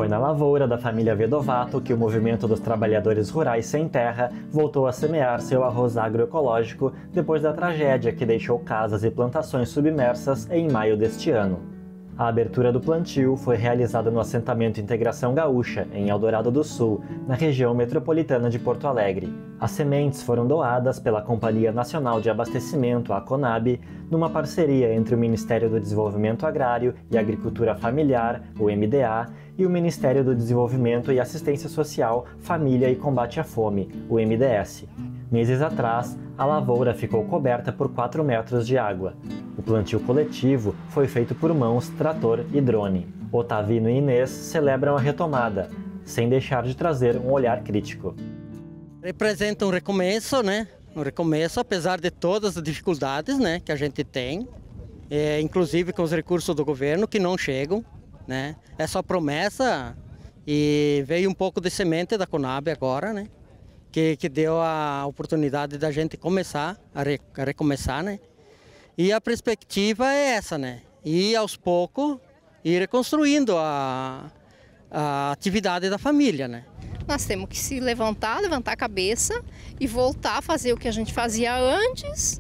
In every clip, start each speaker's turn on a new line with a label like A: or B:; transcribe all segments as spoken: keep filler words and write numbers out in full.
A: Foi na lavoura da família Vedovato que o movimento dos trabalhadores rurais sem terra voltou a semear seu arroz agroecológico depois da tragédia que deixou casas e plantações submersas em maio deste ano. A abertura do plantio foi realizada no assentamento Integração Gaúcha, em Eldorado do Sul, na região metropolitana de Porto Alegre. As sementes foram doadas pela Companhia Nacional de Abastecimento, a CONAB, numa parceria entre o Ministério do Desenvolvimento Agrário e Agricultura Familiar, o M D A, e o Ministério do Desenvolvimento e Assistência Social, Família e Combate à Fome, o M D S. Meses atrás, a lavoura ficou coberta por quatro metros de água. O plantio coletivo foi feito por mãos, trator e drone. Otavino e Inês celebram a retomada, sem deixar de trazer um olhar crítico.
B: Representa um recomeço, né? Um recomeço, apesar de todas as dificuldades, né, que a gente tem, é, inclusive com os recursos do governo que não chegam, né? É só promessa e veio um pouco de semente da CONAB agora, né? Que, que deu a oportunidade da gente começar, a, re, a recomeçar, né? E a perspectiva é essa, né? E aos poucos ir reconstruindo a, a atividade da família, né?
C: Nós temos que se levantar, levantar a cabeça e voltar a fazer o que a gente fazia antes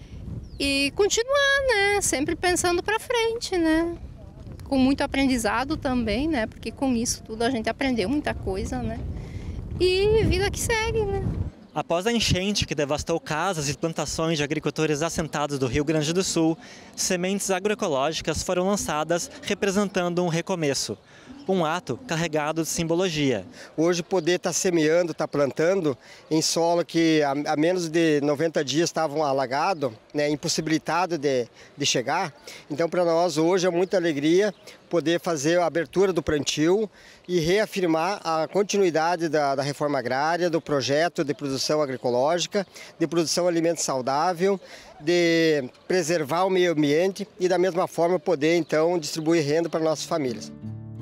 C: e continuar, né? Sempre pensando para frente, né? Com muito aprendizado também, né? Porque com isso tudo a gente aprendeu muita coisa, né? E vida que segue, né?
A: Após a enchente que devastou casas e plantações de agricultores assentados do Rio Grande do Sul, sementes agroecológicas foram lançadas representando um recomeço. Um ato carregado de simbologia.
D: Hoje poder estar semeando, estar plantando em solo que há menos de noventa dias estavam alagados, né, impossibilitado de, de chegar. Então para nós hoje é muita alegria poder fazer a abertura do plantio e reafirmar a continuidade da, da reforma agrária, do projeto de produção agroecológica, de produção de alimento saudável, de preservar o meio ambiente e da mesma forma poder então distribuir renda para nossas famílias.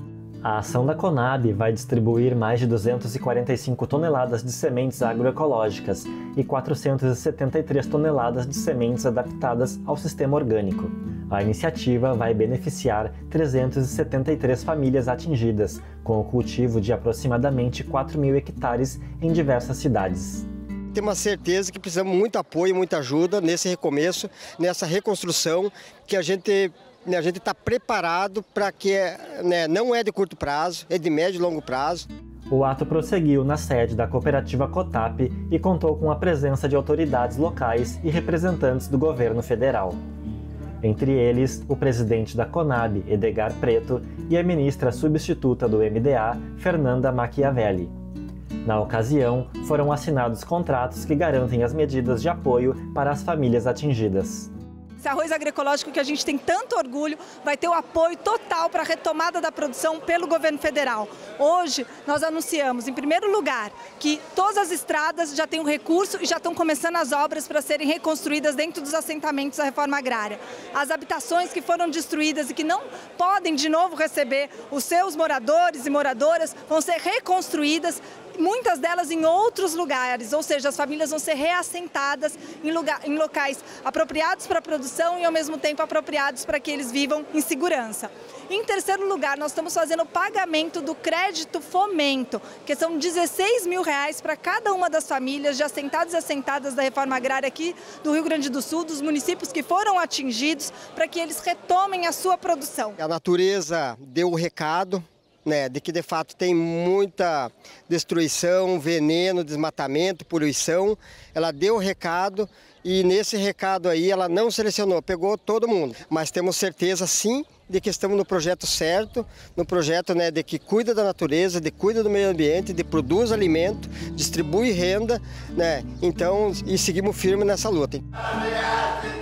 A: A ação da CONAB vai distribuir mais de duzentas e quarenta e cinco toneladas de sementes agroecológicas e quatrocentas e setenta e três toneladas de sementes adaptadas ao sistema orgânico. A iniciativa vai beneficiar trezentas e setenta e três famílias atingidas, com o cultivo de aproximadamente quatro mil hectares em diversas cidades.
D: Temos a certeza que precisamos de muito apoio, muita ajuda nesse recomeço, nessa reconstrução que a gente A gente está preparado para que, né, não é de curto prazo, é de médio e longo prazo.
A: O ato prosseguiu na sede da cooperativa COTAP e contou com a presença de autoridades locais e representantes do governo federal. Entre eles, o presidente da CONAB, Edgar Preto, e a ministra substituta do M D A, Fernanda Machiavelli. Na ocasião, foram assinados contratos que garantem as medidas de apoio para as famílias atingidas.
E: Esse arroz agroecológico que a gente tem tanto orgulho vai ter o apoio total para a retomada da produção pelo governo federal. Hoje nós anunciamos, em primeiro lugar, que todas as estradas já têm um recurso e já estão começando as obras para serem reconstruídas dentro dos assentamentos da reforma agrária. As habitações que foram destruídas e que não podem de novo receber os seus moradores e moradoras vão ser reconstruídas, muitas delas em outros lugares, ou seja, as famílias vão ser reassentadas em, lugar, em locais apropriados para a produção e ao mesmo tempo apropriados para que eles vivam em segurança. Em terceiro lugar, nós estamos fazendo o pagamento do crédito fomento, que são dezesseis mil reais para cada uma das famílias de assentados e assentadas da reforma agrária aqui do Rio Grande do Sul, dos municípios que foram atingidos, para que eles retomem a sua produção.
D: A natureza deu o recado, né, de que de fato tem muita destruição, veneno, desmatamento, poluição. Ela deu o recado e nesse recado aí ela não selecionou, pegou todo mundo. Mas temos certeza sim de que estamos no projeto certo, no projeto, né, de que cuida da natureza, de cuida do meio ambiente, de produz alimento, distribui renda, né, então, e seguimos firme nessa luta.